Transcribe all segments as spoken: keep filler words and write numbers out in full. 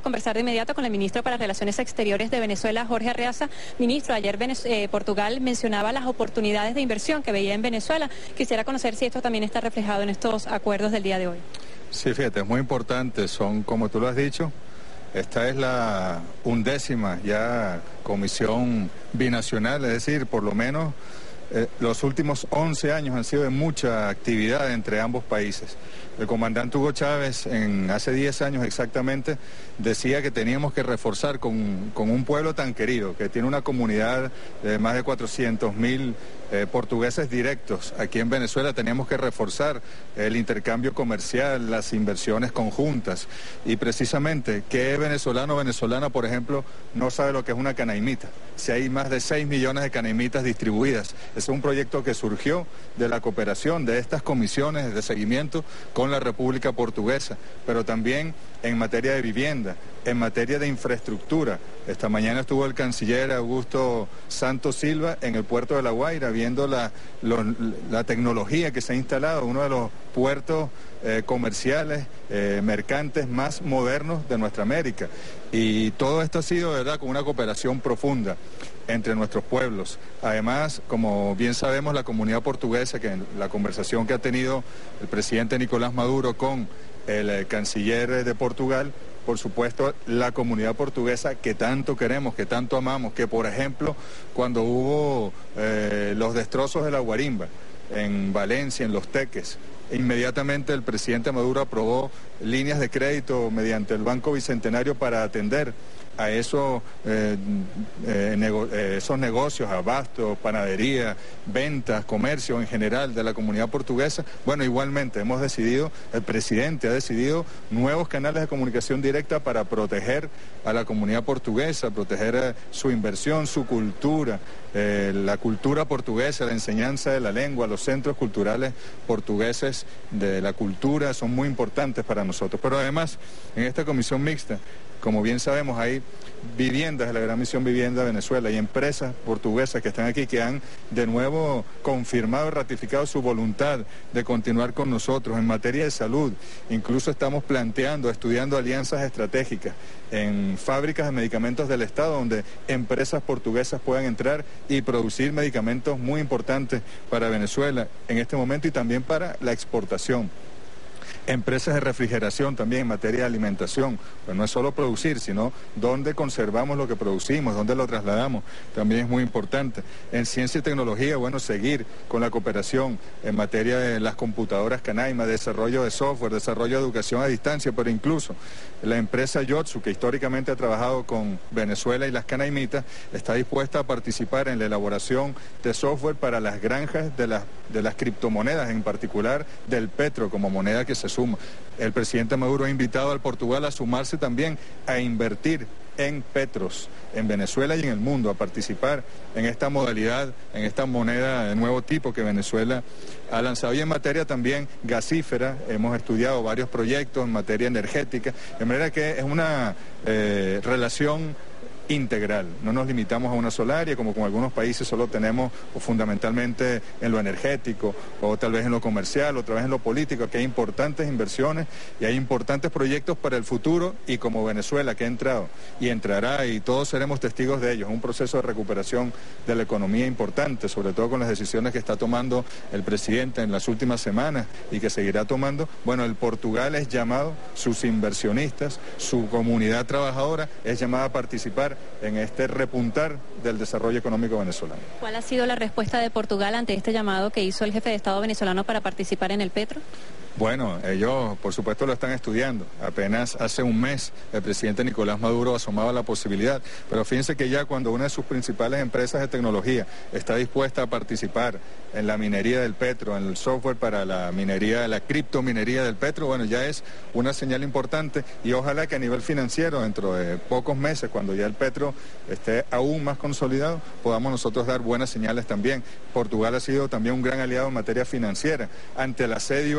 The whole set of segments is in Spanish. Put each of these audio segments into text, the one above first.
Conversar de inmediato con el ministro para Relaciones Exteriores de Venezuela, Jorge Arreaza. Ministro, ayer Venez- eh, Portugal mencionaba las oportunidades de inversión que veía en Venezuela. Quisiera conocer si esto también está reflejado en estos acuerdos del día de hoy. Sí, fíjate, es muy importante. Son, como tú lo has dicho, esta es la undécima ya comisión binacional, es decir, por lo menos eh, los últimos once años han sido de mucha actividad entre ambos países. El comandante Hugo Chávez, en hace diez años exactamente, decía que teníamos que reforzar con, con un pueblo tan querido, que tiene una comunidad de más de cuatrocientos mil eh, portugueses directos aquí en Venezuela. Teníamos que reforzar el intercambio comercial, las inversiones conjuntas. Y precisamente, ¿qué venezolano o venezolana, por ejemplo, no sabe lo que es una canaimita? Si hay más de seis millones de canaimitas distribuidas. Es un proyecto que surgió de la cooperación de estas comisiones de seguimiento con la República Portuguesa, pero también en materia de vivienda, en materia de infraestructura. Esta mañana estuvo el canciller Augusto Santos Silva en el puerto de La Guaira viendo la, lo, la tecnología que se ha instalado, uno de los puertos eh, comerciales, eh, mercantes más modernos de nuestra América. Y todo esto ha sido, de verdad, con una cooperación profunda entre nuestros pueblos. Además, como bien sabemos, la comunidad portuguesa, que en la conversación que ha tenido el presidente Nicolás Maduro con el eh, canciller de Portugal, por supuesto, la comunidad portuguesa que tanto queremos, que tanto amamos, que por ejemplo, cuando hubo eh, los destrozos de la Guarimba, en Valencia, en Los Teques, inmediatamente el presidente Maduro aprobó líneas de crédito mediante el Banco Bicentenario para atender a eso, eh, eh, nego eh, esos negocios, abasto, panadería, ventas, comercio en general de la comunidad portuguesa. Bueno, igualmente hemos decidido, el presidente ha decidido nuevos canales de comunicación directa para proteger a la comunidad portuguesa, proteger eh, su inversión, su cultura, eh, la cultura portuguesa, la enseñanza de la lengua, los centros culturales portugueses de la cultura son muy importantes para nosotros. Pero además, en esta comisión mixta, como bien sabemos, hay viviendas de la Gran Misión Vivienda de Venezuela y empresas portuguesas que están aquí que han de nuevo confirmado y ratificado su voluntad de continuar con nosotros en materia de salud. Incluso estamos planteando, estudiando alianzas estratégicas en fábricas de medicamentos del Estado donde empresas portuguesas puedan entrar y producir medicamentos muy importantes para Venezuela en este momento y también para la exportación. Empresas de refrigeración también en materia de alimentación, pues no es solo producir, sino dónde conservamos lo que producimos, dónde lo trasladamos, también es muy importante. En ciencia y tecnología, bueno, seguir con la cooperación en materia de las computadoras Canaima, desarrollo de software, desarrollo de educación a distancia, pero incluso la empresa Yotsu, que históricamente ha trabajado con Venezuela y las canaimitas, está dispuesta a participar en la elaboración de software para las granjas de las, de las criptomonedas, en particular del petro como moneda que se suma. El presidente Maduro ha invitado al Portugal a sumarse también a invertir en petros, en Venezuela y en el mundo, a participar en esta modalidad, en esta moneda de nuevo tipo que Venezuela ha lanzado. Y en materia también gasífera, hemos estudiado varios proyectos en materia energética, de manera que es una eh, relación integral. No nos limitamos a una sola área, como con algunos países solo tenemos o fundamentalmente en lo energético, o tal vez en lo comercial, otra vez en lo político, que hay importantes inversiones y hay importantes proyectos para el futuro, y como Venezuela que ha entrado y entrará, y todos seremos testigos de ello, es un proceso de recuperación de la economía importante, sobre todo con las decisiones que está tomando el presidente en las últimas semanas y que seguirá tomando. Bueno, el Portugal es llamado, sus inversionistas, su comunidad trabajadora es llamada a participar en este repuntar del desarrollo económico venezolano. ¿Cuál ha sido la respuesta de Portugal ante este llamado que hizo el jefe de Estado venezolano para participar en el petro? Bueno, ellos por supuesto lo están estudiando. Apenas hace un mes el presidente Nicolás Maduro asomaba la posibilidad, pero fíjense que ya cuando una de sus principales empresas de tecnología está dispuesta a participar en la minería del petro, en el software para la minería, la criptominería del petro, bueno, ya es una señal importante, y ojalá que a nivel financiero, dentro de pocos meses, cuando ya el petro esté aún más consolidado, podamos nosotros dar buenas señales también. Portugal ha sido también un gran aliado en materia financiera ante el asedio económico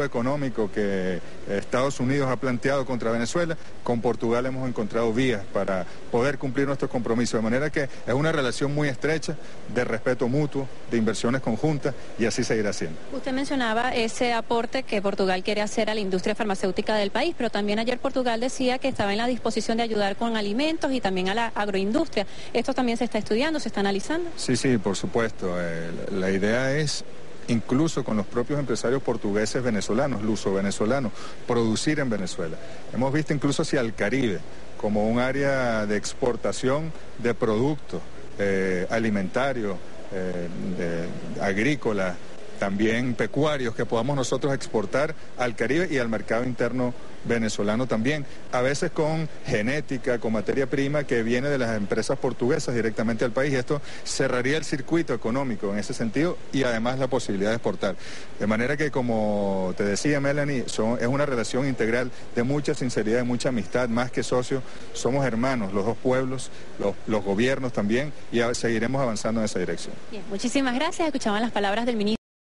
económico que Estados Unidos ha planteado contra Venezuela, con Portugal hemos encontrado vías para poder cumplir nuestros compromisos, de manera que es una relación muy estrecha, de respeto mutuo, de inversiones conjuntas, y así seguirá siendo. Usted mencionaba ese aporte que Portugal quiere hacer a la industria farmacéutica del país, pero también ayer Portugal decía que estaba en la disposición de ayudar con alimentos y también a la agroindustria. ¿Esto también se está estudiando, se está analizando? Sí, sí, por supuesto. Eh, la idea es, incluso con los propios empresarios portugueses venezolanos, luso-venezolanos, producir en Venezuela. Hemos visto incluso hacia el Caribe como un área de exportación de productos eh, alimentarios, eh, de, agrícolas, también pecuarios, que podamos nosotros exportar al Caribe y al mercado interno venezolano también, a veces con genética, con materia prima que viene de las empresas portuguesas directamente al país, y esto cerraría el circuito económico en ese sentido y además la posibilidad de exportar. De manera que, como te decía Melanie, son, es una relación integral de mucha sinceridad, de mucha amistad, más que socios, somos hermanos, los dos pueblos, los, los gobiernos también, y a, seguiremos avanzando en esa dirección. Bien, muchísimas gracias, escuchaban las palabras del ministro.